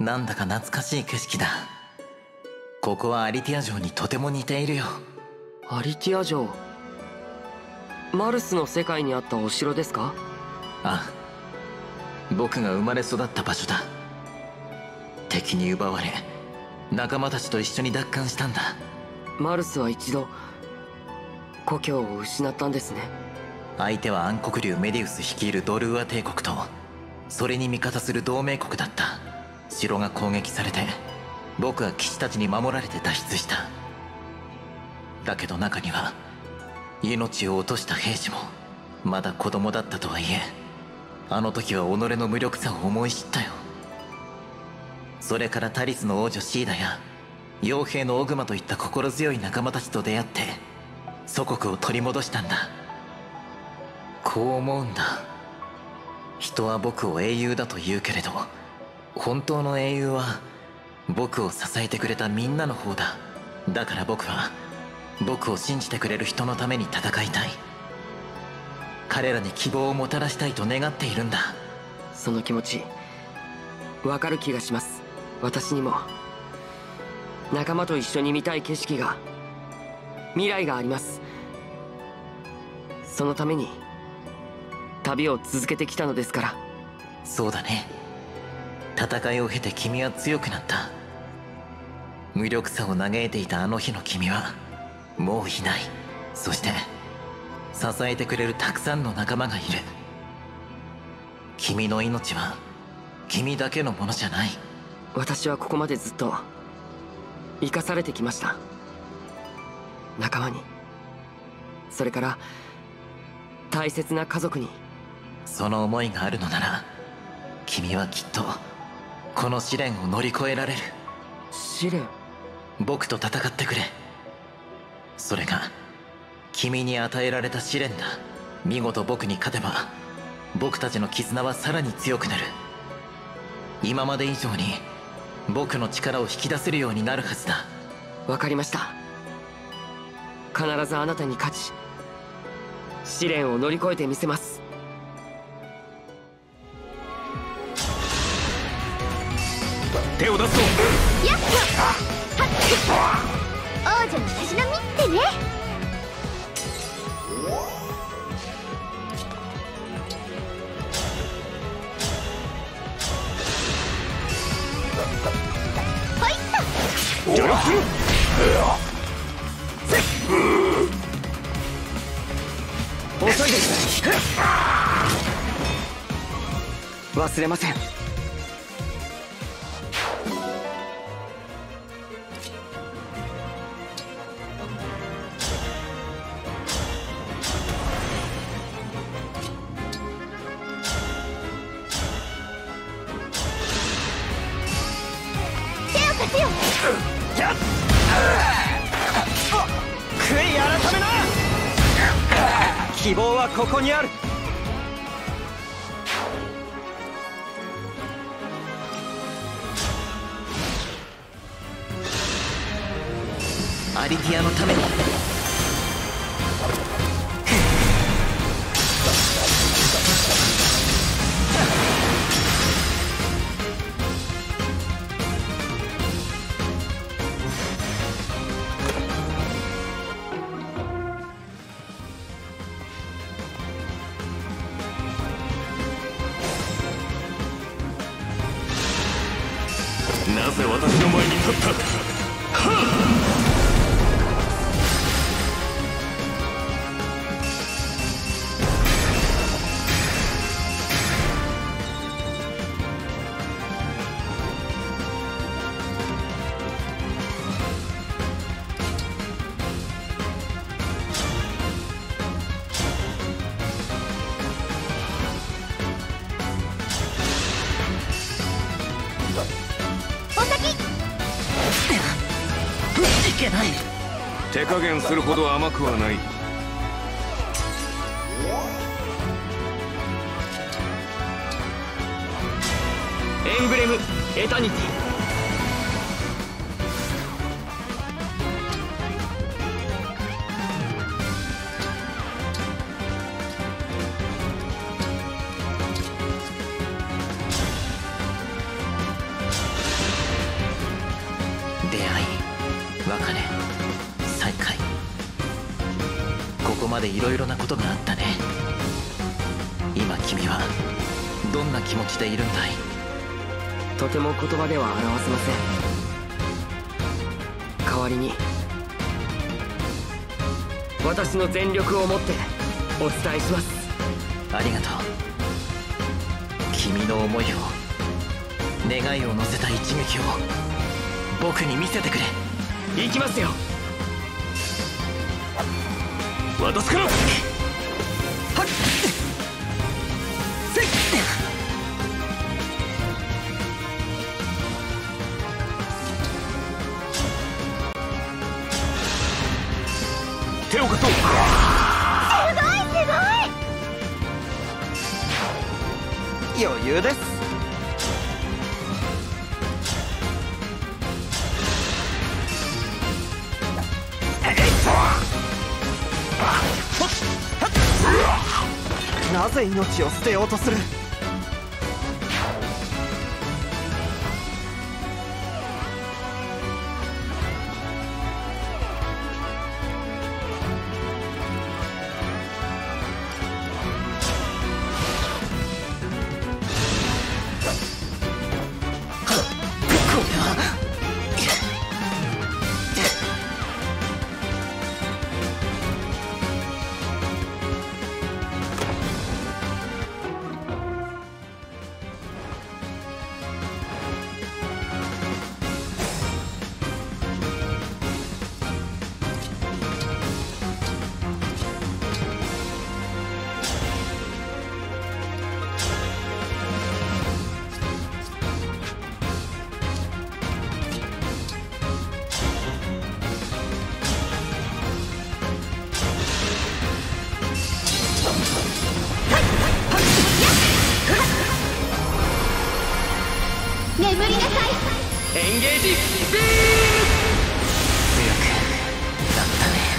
なんだか懐かしい景色だ。ここはアリティア城にとても似ているよ。 アリティア城、マルスの世界にあったお城ですか？ ああ、僕が生まれ育った場所だ。敵に奪われ仲間たちと一緒に奪還したんだ。 マルスは一度故郷を失ったんですね。 相手は暗黒竜メディウス率いるドルーア帝国とそれに味方する同盟国だった。城が攻撃されて僕は騎士たちに守られて脱出した。だけど中には命を落とした兵士も。まだ子供だったとはいえ、あの時は己の無力さを思い知ったよ。それからタリスの王女シーダや傭兵のオグマといった心強い仲間たちと出会って祖国を取り戻したんだ。こう思うんだ。人は僕を英雄だと言うけれど、本当の英雄は僕を支えてくれたみんなの方だ。だから僕は僕を信じてくれる人のために戦いたい。彼らに希望をもたらしたいと願っているんだ。 その気持ちわかる気がします。私にも仲間と一緒に見たい景色が、未来があります。そのために旅を続けてきたのですから。 そうだね。戦いを経て君は強くなった。無力さを嘆いていたあの日の君はもういない。そして支えてくれるたくさんの仲間がいる。君の命は君だけのものじゃない。 私はここまでずっと生かされてきました。仲間に、それから大切な家族に。 その思いがあるのなら君はきっとこの試練を乗り越えられる。 試練？ 僕と戦ってくれ。それが君に与えられた試練だ。見事僕に勝てば僕たちの絆はさらに強くなる。今まで以上に僕の力を引き出せるようになるはずだ。 わかりました。必ずあなたに勝ち試練を乗り越えてみせます。 手を出すぞ。 やっと王女のたしなみってね。ほいっと助力する。 遅いです。忘れません。 悔い改めな。希望はここにある。 アリティアのために。 なぜ私の前に立った。 いけない。 手加減するほど甘くはない。 エンブレムエタニティ。 出会い、別れ、再会、ここまでいろいろなことがあったね。今君はどんな気持ちでいるんだい？ とても言葉では表せません。代わりに私の全力をもってお伝えします。 ありがとう。君の思いを、願いを乗せた一撃を僕に見せてくれ。 行きますよ。 渡すから。はっせい。手を貸そう。余裕です。なぜ命を捨てようとする？ 眠りなさい。 エンゲージビーム。 強くなったね。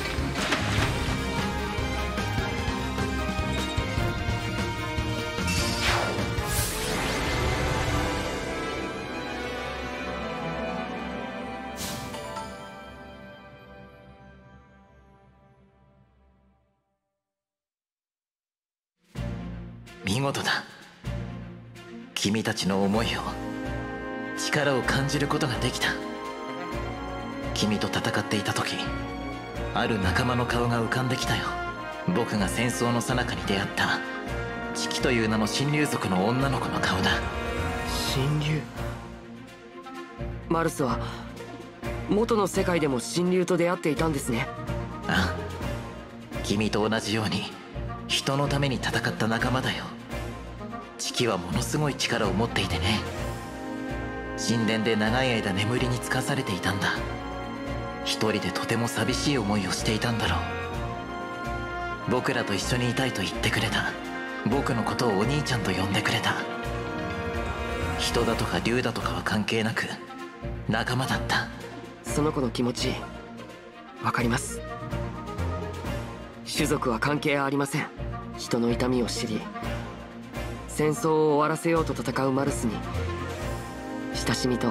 見事だ。君たちの思いを、力を感じることができた。君と戦っていた時、ある仲間の顔が浮かんできたよ。僕が戦争の最中に出会ったチキという名の神竜族の女の子の顔だ。 神竜。マルスは元の世界でも神竜と出会っていたんですね。 ああ、君と同じように人のために戦った仲間だよ。チキはものすごい力を持っていてね。神殿で長い間眠りにつかされていたんだ。一人でとても寂しい思いをしていたんだろう。僕らと一緒にいたいと言ってくれた。僕のことをお兄ちゃんと呼んでくれた。人だとか竜だとかは関係なく仲間だった。 その子の気持ちわかります。種族は関係ありません。人の痛みを知り、戦争を終わらせようと戦うマルスに親しみと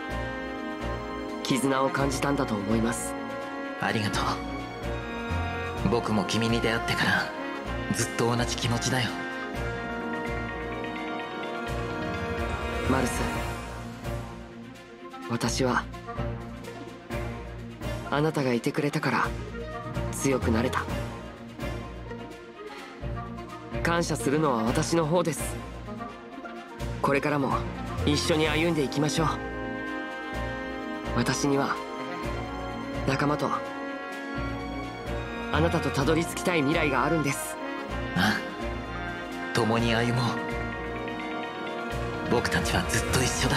絆を感じたんだと思います。 ありがとう。僕も君に出会ってからずっと同じ気持ちだよ。 マルス、私はあなたがいてくれたから強くなれた。感謝するのは私の方です。これからも一緒に歩んでいきましょう。私には仲間とあなたとたどり着きたい未来があるんです。 ああ、共に歩もう。僕たちはずっと一緒だ。